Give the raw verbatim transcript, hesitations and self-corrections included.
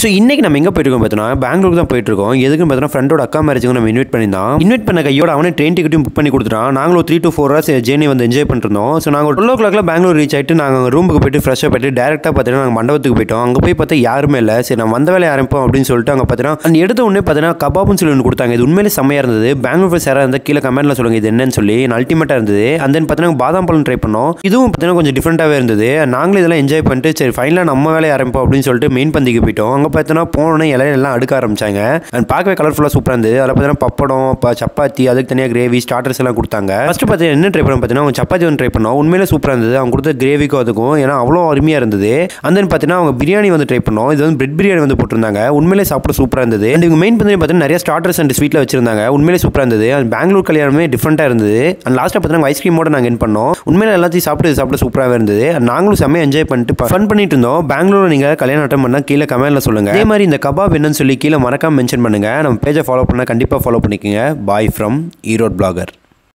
So இன்னைக்கு நம்ம எங்கே போயிட்டு இருக்கோம் பார்த்தோன்னா பெங்களூருக்கு தான் போயிட்டு இருக்கோம். எதுக்குன்னு பார்த்தோன்னா ஃப்ரெண்டோட அக்கா மேரேஜுக்கு நம்ம இன்வைட் பண்ணியிருந்தோம். இன்வைட் பண்ண கையோட அவனே ட்ரெயின் டிக்கெட்டும் புக் பண்ணி கொடுத்துட்டான். நாங்களும் ஒரு three to four hours journey வந்து என்ஜாய் பண்ணிருந்தோம். ஸோ நாங்கள் டுவெல் ஓ கிளாக்ல பெங்களூர் ரீச் ஆகிட்டு நாங்கள் ரூமுக்கு போயிட்டு ஃப்ரெஷ்ஷாக போயிட்டு டேரெக்டாக பார்த்தீங்கன்னா நாங்கள் மண்டபத்துக்கு போயிட்டோம். அங்கே போய் பார்த்தா யாருமே இல்லை. சரி நம்ம வந்த வேலையை ஆரம்பிப்போம் அப்படின்னு சொல்லிட்டு அங்கே பார்த்தீங்கன்னா அந்த எடுத்த உடனே பார்த்தீங்கன்னா கபாப்னு சொல்லி ஒன்று கொடுத்தாங்க. இது உண்மையிலே செம்மையாக இருந்தது. பெங்களூர் ஃப்ரெண்ட்ஸ் யாராக இருந்தால் கீழே கமெண்ட்ல சொல்லுங்க இது என்னன்னு சொல்லி. அல்டிமேட்டாக இருந்தது. அண்ட் தென் பார்த்தீங்கன்னா பாதாம் பழம் ட்ரை பண்ணோம். இதுவும் பார்த்தீங்கன்னா கொஞ்சம் டிஃப்ரெண்ட்டாகவே இருந்தது. நாங்களும் இதெல்லாம் என்ஜாய் பண்ணிட்டு சரி ஃபைனலாக நம்ம வேலையை ஆரம்பிப்போம் அப்படின்னு சொல்லிட்டு மெயின் பந்திக்கு போயிட்டோம். அங்கே பார்த்தோன்னா போனோன்னே இலையெல்லாம் அடுக்க ஆரம்பிச்சாங்க. அண்ட் பார்க்கவே கலர்ஃபுல்லாக சூப்பராக இருந்தது. அதில் பார்த்தீங்கன்னா பப்படம், சப்பாத்தி, அதுக்கு தனியாக கிரேவி, ஸ்டார்டர்ஸ் எல்லாம் கொடுத்தாங்க. ஃபர்ஸ்ட் பார்த்தீங்கன்னா என்ன ட்ரை பண்ணோம் பார்த்தீங்கன்னா அவங்க சப்பாத்தி வந்து ட்ரை பண்ணோம். உண்மையிலே சூப்பராக இருந்தது. அவங்க கொடுத்த கிரேவிக்கும் அதுக்கும் ஏன்னா அவ்வளோ அருமையாக இருந்தது. அந்த பார்த்தீங்கன்னா அவங்க பிரியாணி வந்து ட்ரை பண்ணோம். இது வந்து பிரெட் பிரியாணி வந்து போட்டிருந்தாங்க. உண்மையிலே சாப்பிட சூப்பராக இருந்தது. அண்ட் இவங்க மெயின் பண்ணி பார்த்தீங்கன்னா நிறைய ஸ்டார்டர்ஸ் அண்ட் ஸ்வீட்டில் வச்சிருந்தாங்க. உண்மையிலே சூப்பராக இருந்தது. அந்த பெங்களூர் கல்யாணமே டிஃப்ரெண்ட்டாக இருந்தது. அண்ட் லாஸ்ட்டாக பார்த்தீங்கன்னா ஐஸ்கிரீமோட நாங்கள் என் பண்ணோம். உண்மையிலே எல்லாத்தையும் சாப்பிட்டு சாப்பிட சூப்பராகவே இருந்தது. நாங்களும் செம்மையாக என்ஜாய் பண்ணிட்டு ஃபன் பண்ணிட்டு இருந்தோம். பெங்களூர் நீங்கள் கல்யாணம் அட்டன் பண்ணால் கீழே கமெண்ட்ல சொல்லுங்க. அதே மாதிரி இந்த கபாப் என்னன்னு சொல்லி கீழே மறக்காம மென்ஷன் பண்ணுங்க. நம்ம பேஜை ஃபாலோ பண்ணால் கண்டிப்பாக ஃபாலோ பண்ணிக்கோங்க. Bye from Erode blogger.